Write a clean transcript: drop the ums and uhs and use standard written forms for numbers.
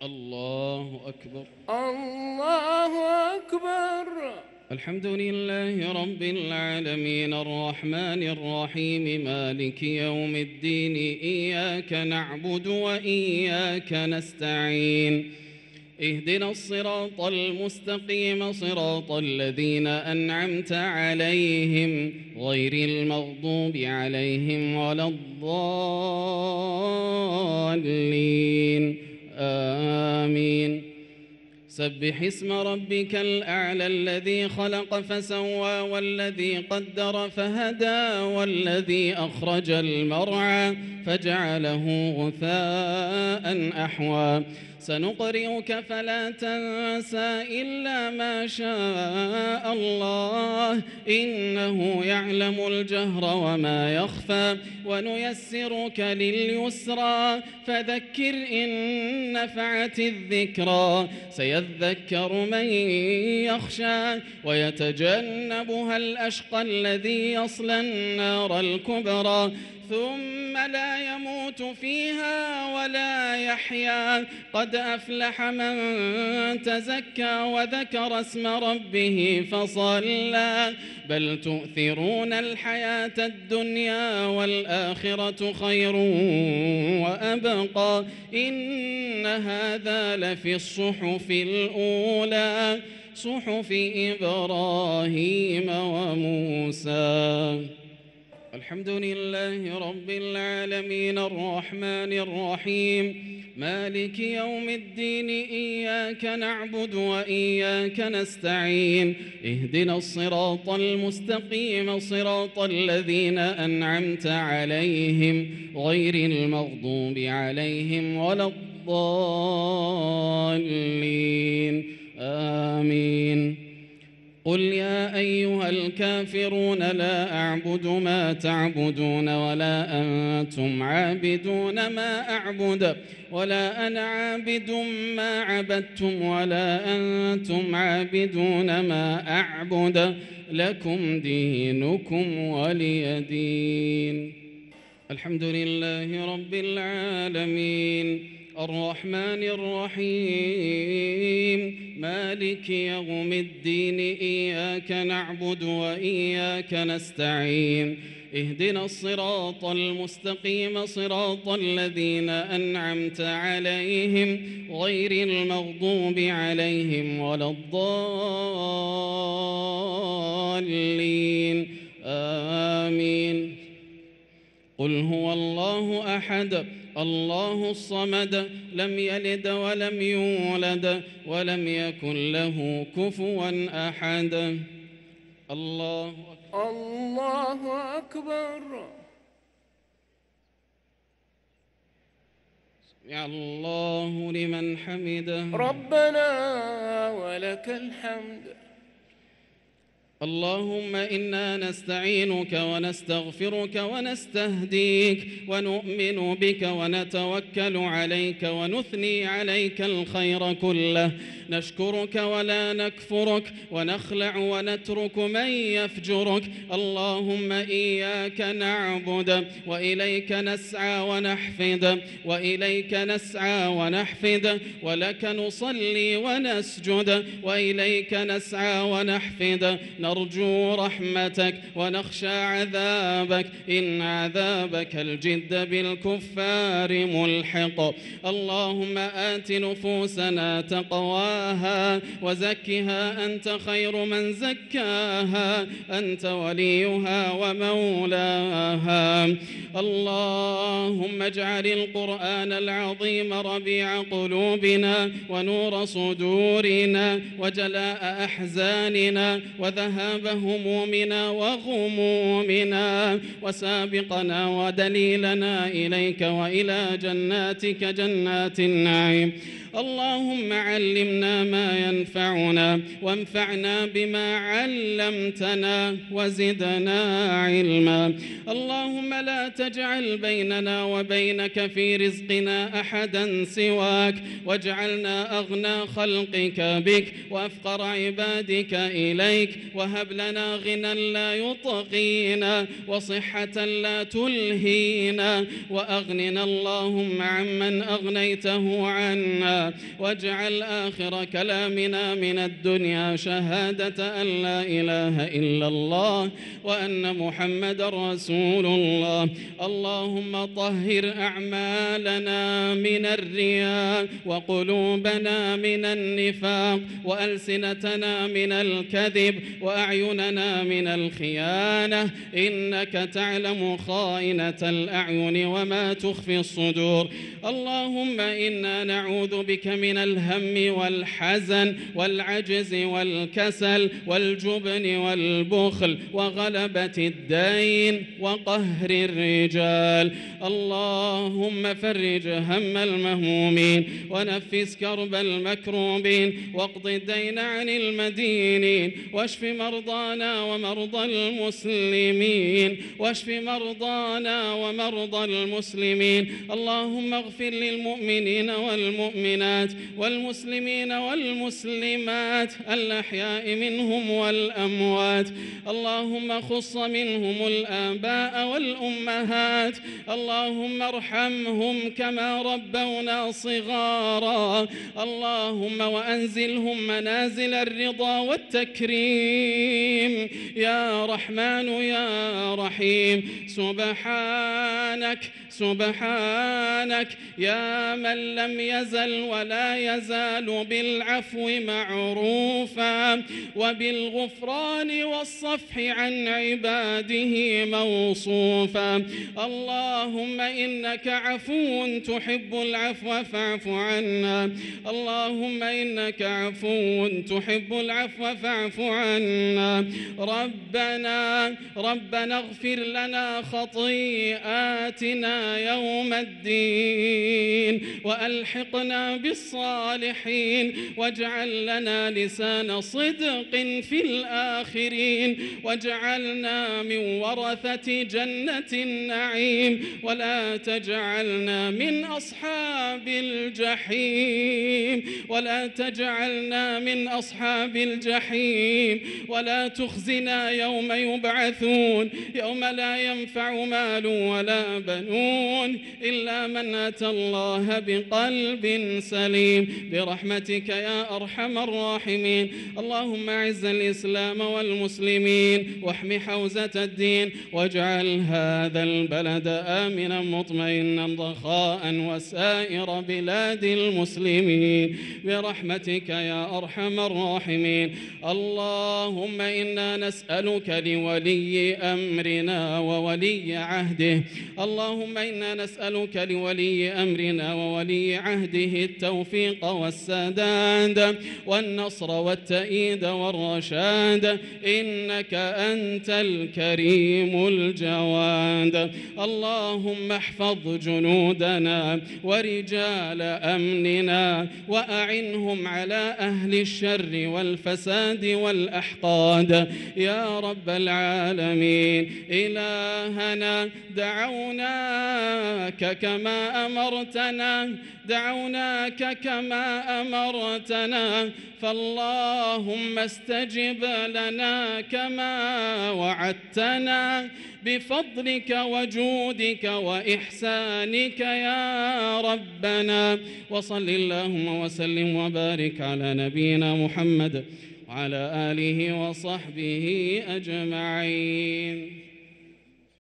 الله أكبر. الله أكبر. الحمد لله رب العالمين الرحمن الرحيم مالك يوم الدين إياك نعبد وإياك نستعين اهدنا الصراط المستقيم صراط الذين أنعمت عليهم غير المغضوب عليهم ولا الضالين آمين. سبح اسم ربك الأعلى الذي خلق فسوى والذي قدر فهدى والذي أخرج المرعى فجعله غثاء أحوى سنقرئك فلا تنسى إلا ما شاء الله إنه يعلم الجهر وما يخفى ونيسرك لليسرى فذكر إن نفعت الذكرى سيذكر من يخشى ويتجنبها الأشقى الذي يصلى النار الكبرى ثم لا يموت فيها ولا يحيا قد أفلح من تزكى وذكر اسم ربه فصلى بل تؤثرون الحياة الدنيا والآخرة خير وأبقى إن هذا لفي الصحف الأولى صحف إبراهيم وموسى. الحمد لله رب العالمين الرحمن الرحيم مالك يوم الدين إياك نعبد وإياك نستعين اهدنا الصراط المستقيم صراط الذين أنعمت عليهم غير المغضوب عليهم ولا الضالين آمين. قل يا أيها الكافرون لا أعبد ما تعبدون ولا أنتم عابدون ما أعبد ولا أنا عابد ما عبدتم ولا أنتم عابدون ما أعبد لكم دينكم ولي دين. الحمد لله رب العالمين الرحمن الرحيم مالك يوم الدين إياك نعبد وإياك نستعين اهدنا الصراط المستقيم صراط الذين أنعمت عليهم غير المغضوب عليهم ولا الضالين آمين. قل هو الله أحد الله الصمد لم يلد ولم يولد ولم يكن له كفوا أحد. الله أكبر. الله أكبر. سمع الله لمن حمده ربنا ولك الحمد. اللهم إنا نستعينك ونستغفرك ونستهديك ونؤمن بك ونتوكل عليك ونثني عليك الخير كله نشكرك ولا نكفرك ونخلع ونترك من يفجرك. اللهم إياك نعبد وإليك نسعى ونحفد ولك نصلي ونسجد وإليك نسعى ونحفد نرجو رحمتك ونخشى عذابك إن عذابك الجد بالكفار ملحق. اللهم آت نفوسنا تقواها وزكها أنت خير من زكاها أنت وليها ومولاها. اللهم اجعل القرآن العظيم ربيع قلوبنا ونور صدورنا وجلاء أحزاننا وذهاب همومنا وغمومنا وسابقنا ودليلنا إليك وإلى جناتك جنات النعيم. اللهم علمنا ما ينفعنا وانفعنا بما علمتنا وزدنا علما. اللهم لا تجعل بيننا وبينك في رزقنا أحدا سواك واجعلنا أغنى خلقك بك وأفقر عبادك إليك وهب لنا غنى لا يطغينا وصحة لا تلهينا وأغننا اللهم عمن أغنيته عنا واجعل آخر كلامنا من الدنيا شهادة أن لا إله إلا الله وأن محمد رسول الله. اللهم طهر أعمالنا من الرياء وقلوبنا من النفاق وألسنتنا من الكذب وأعيننا من الخيانة إنك تعلم خائنة الأعين وما تخفي الصدور. اللهم إنا نعوذ بك من الهم والحزن والعجز والكسل والجبن والبخل وغلبة الدين وقهر الرجال. اللهم فرج هم المهمومين ونفس كرب المكروبين واقض الدين عن المدينين واشف مرضانا ومرضى المسلمين اللهم اغفر للمؤمنين والمؤمنات والمسلمين والمسلمات الأحياء منهم والأموات. اللهم خص منهم الآباء والأمهات. اللهم ارحمهم كما ربونا صغارا. اللهم وأنزلهم منازل الرضا والتكريم يا رحمن يا رحيم. سبحانك يا من لم يزل ولا يزال بالعفو معروفا وبالغفران والصفح عن عباده موصوفا. اللهم إنك عفو تحب العفو فاعف عنا. اللهم إنك عفو تحب العفو فاعف عنا. ربنا اغفر لنا خطيئاتنا يوم الدين وألحقنا بالصالحين واجعل لنا لسان صدق في الآخرين واجعلنا من ورثة جنة النعيم ولا تجعلنا من أصحاب الجحيم ولا تخزنا يوم يبعثون يوم لا ينفع مال ولا بنون إلا من أتى الله بقلب سليم برحمتك يا أرحم الراحمين. اللهم أعز الإسلام والمسلمين واحم حوزة الدين واجعل هذا البلد آمنا مطمئنا رخاء وسائر بلاد المسلمين برحمتك يا أرحم الراحمين. اللهم إنا نسألك لولي أمرنا وولي عهده التوفيق والسداد والنصر والتأييد والرشاد إنك أنت الكريم الجواد. اللهم احفظ جنودنا ورجال أمننا وأعنهم على أهل الشر والفساد والأحقاد يا رب العالمين. إلهنا دعوناك كما أمرتنا فاللهم استجب لنا كما وعدتنا بفضلك وجودك وإحسانك يا ربنا. وصل اللهم وسلم وبارك على نبينا محمد وعلى آله وصحبه أجمعين.